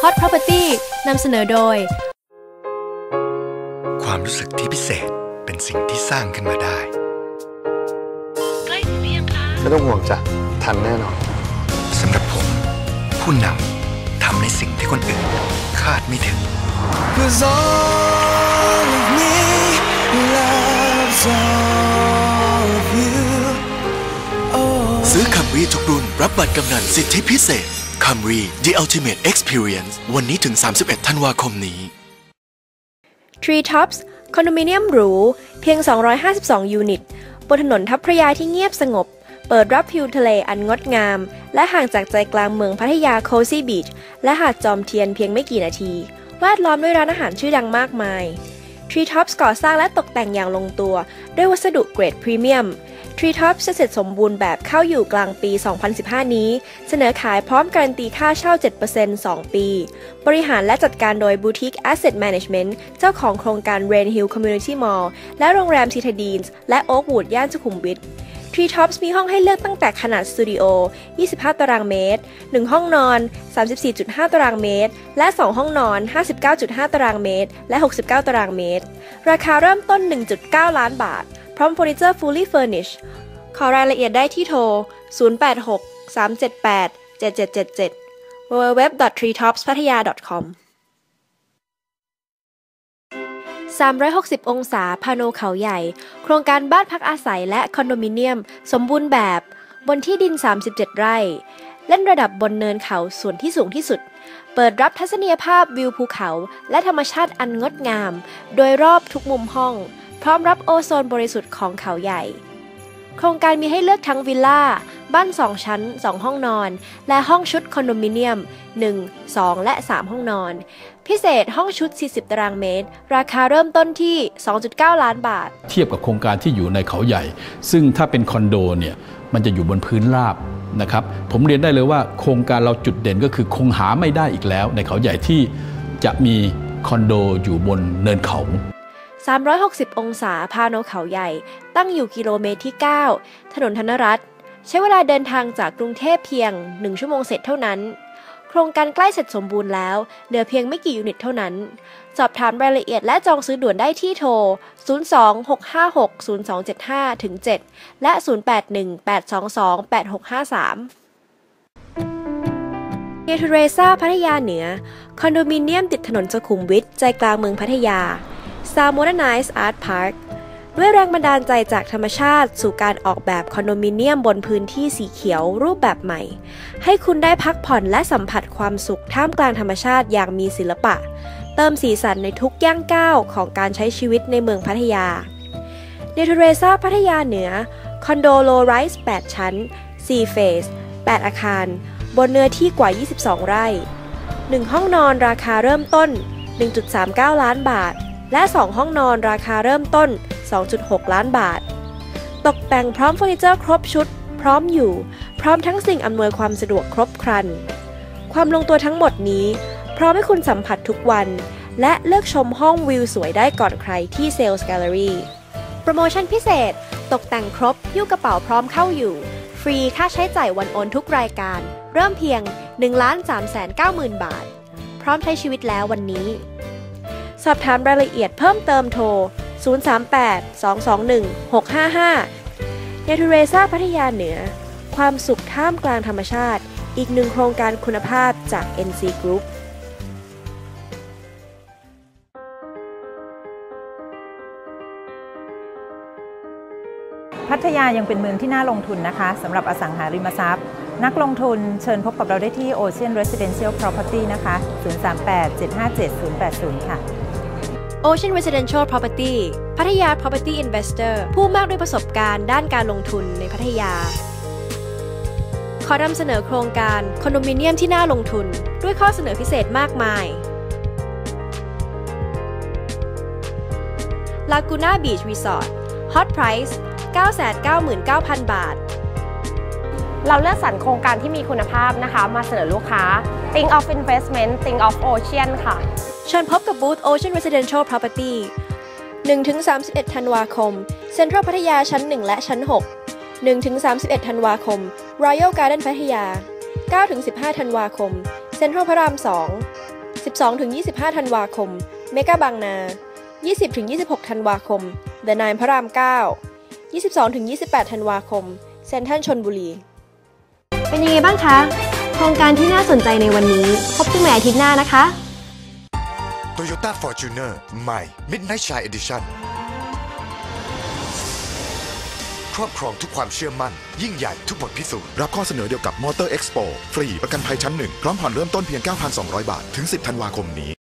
Hot Property นำเสนอโดยความรู้สึกที่พิเศษเป็นสิ่งที่สร้างขึ้นมาได้ใกล้ถึงหรือยังคะไม่ต้องห่วงจ้ะทันแน่นอนสำหรับผมผู้นำทำในสิ่งที่คนอื่นคาดไม่ถึงซื้อคัมรี่ทุกรุ่นรับบัตรกำนันสิทธิพิเศษคัมรี่ The Ultimate Experience วันนี้ถึง31ธันวาคมนี้ Tree Tops คอนโดมิเนียมหรูเพียง252ยูนิตบนถนนทับพระยาที่เงียบสงบเปิดรับวิวทะเลอันงดงามและห่างจากใจกลางเมืองพัทยาโคซี่บีชและหาดจอมเทียนเพียงไม่กี่นาทีแวดล้อมด้วยร้านอาหารชื่อดังมากมาย Tree Tops ก่อสร้างและตกแต่งอย่างลงตัวด้วยวัสดุเกรดพรีเมียม Tree Tops จะเสร็จสมบูรณ์แบบเข้าอยู่กลางปี 2015 นี้เสนอขายพร้อมการันตีค่าเช่า 7% 2 ปีบริหารและจัดการโดย Boutique Asset Management เจ้าของโครงการ Rain Hill Community Mall และโรงแรม Citadines และ Oakwood ย่านสุขุมวิท Tree Tops มีห้องให้เลือกตั้งแต่ขนาดสตูดิโอ 25 ตารางเมตร 1 ห้องนอน 34.5 ตารางเมตร และ 2 ห้องนอน 59.5 ตารางเมตร และ 69 ตารางเมตร ราคาเริ่มต้น 1.9 ล้านบาทพร้อมเฟอร์นิเจอร์ fully furnished ขอรายละเอียดได้ที่โทร 086-378-7777 www.treetopspattaya.com 360 องศาพาโนเขาใหญ่โครงการบ้านพักอาศัยและคอนโดมิเนียมสมบูรณ์แบบบนที่ดิน37ไร่เล่นระดับบนเนินเขาส่วนที่สูงที่สุดเปิดรับทัศนียภาพวิวภูเขาและธรรมชาติอันงดงามโดยรอบทุกมุมห้องพร้อมรับโอโซนบริสุทธิ์ของเขาใหญ่โครงการมีให้เลือกทั้งวิลล่าบ้าน2ชั้น2ห้องนอนและห้องชุดคอนโดมิเนียม1 2 และ 3 ห้องนอนพิเศษห้องชุด40ตารางเมตรราคาเริ่มต้นที่ 2.9 ล้านบาทเทียบกับโครงการที่อยู่ในเขาใหญ่ซึ่งถ้าเป็นคอนโดเนี่ยมันจะอยู่บนพื้นราบนะครับผมเรียนได้เลยว่าโครงการเราจุดเด่นก็คือคงหาไม่ได้อีกแล้วในเขาใหญ่ที่จะมีคอนโดอยู่บนเนินเขา 360 องศาพาโนเขาใหญ่ตั้งอยู่กิโลเมตรที่ 9 ถนนธนรัตน์ใช้เวลาเดินทางจากกรุงเทพเพียง1ชั่วโมงเสร็จเท่านั้นโครงการใกล้เสร็จสมบูรณ์แล้วเหลือเพียงไม่กี่ยูนิตเท่านั้นสอบถามรายละเอียดและจองซื้อด่วนได้ที่โทร 026560275-7 และ 0818228653 เนเธอเรซ่าพัทยาเหนือคอนโดมิเนียมติดถนนสุขุมวิทใจกลางเมืองพัทยา Star Modernized Art Park ด้วยแรงบันดาลใจจากธรรมชาติสู่การออกแบบคอนโดมิเนียมบนพื้นที่สีเขียวรูปแบบใหม่ให้คุณได้พักผ่อนและสัมผัสความสุขท่ามกลางธรรมชาติอย่างมีศิลปะเติมสีสันในทุกย่างก้าวของการใช้ชีวิตในเมืองพัทยาเนเธอเรซ่าพัทยาเหนือคอนโดโลไรส์8ชั้น4เฟส8อาคารบนเนื้อที่กว่า22ไร่1ห้องนอนราคาเริ่มต้น 1.39 ล้านบาทและ2ห้องนอนราคาเริ่มต้น 2.6 ล้านบาทตกแต่งพร้อมเฟอร์นิเจอร์ครบชุดพร้อมอยู่พร้อมทั้งสิ่งอำนวยความสะดวกครบครันความลงตัวทั้งหมดนี้พร้อมให้คุณสัมผัสทุกวันและเลือกชมห้องวิวสวยได้ก่อนใครที่เซลส์แกลเลอรี่โปรโมชั่นพิเศษตกแต่งครบหิ้วกระเป๋าพร้อมเข้าอยู่ฟรีค่าใช้จ่ายวันโอนทุกรายการเริ่มเพียง 1,390,000 บาทพร้อมใช้ชีวิตแล้ววันนี้สอบถามรายละเอียดเพิ่มเติมโทร 038-221-655 เนเธอเรซ่าพัทยาเหนือความสุขท่ามกลางธรรมชาติอีกหนึ่งโครงการคุณภาพจาก NC Group พัทยายังเป็นเมืองที่น่าลงทุนนะคะสำหรับอสังหาริมทรัพย์นักลงทุนเชิญพบกับเราได้ที่ Ocean Residential Property นะคะ 038-757-080 ค่ะ Ocean Residential Property พัทยา Property Investor ผู้มากด้วยประสบการณ์ด้านการลงทุนในพัทยาขอนำเสนอโครงการคอนโดมิเนียมที่น่าลงทุนด้วยข้อเสนอพิเศษมากมาย Laguna Beach Resort Hot Price 999,000 บาทเราเลือกสรรโครงการที่มีคุณภาพนะคะมาเสนอลูกค้า Think of Investment Think of Ocean ค่ะเชิญพบกับบูธ Ocean Residential Property 1-31 ธันวาคม Central พัทยาชั้น 1 และชั้น 6 1-31 ธันวาคม Royal Garden พัทยา 9-15 ธันวาคม Central พระราม 2 12-25 ธันวาคมเมกะบางนา 20-26 ธันวาคม The Nine พระราม 9 22-28 ธันวาคมเซ็นทรัลชลบุรีเป็นยังไงบ้างคะโครงการที่น่าสนใจในวันนี้พบกันใหม่อาทิตย์หน้านะคะ Toyota Fortuner ใหม่ Midnight Shine Edition ครอบครองทุกความเชื่อมั่นยิ่งใหญ่ทุกบทพิสูจน์รับข้อเสนอเดียวกับ Motor Expo ฟรีประกันภัยชั้น 1 พร้อมผ่อนเริ่มต้นเพียง 9,200 บาทถึง 10 ธันวาคมนี้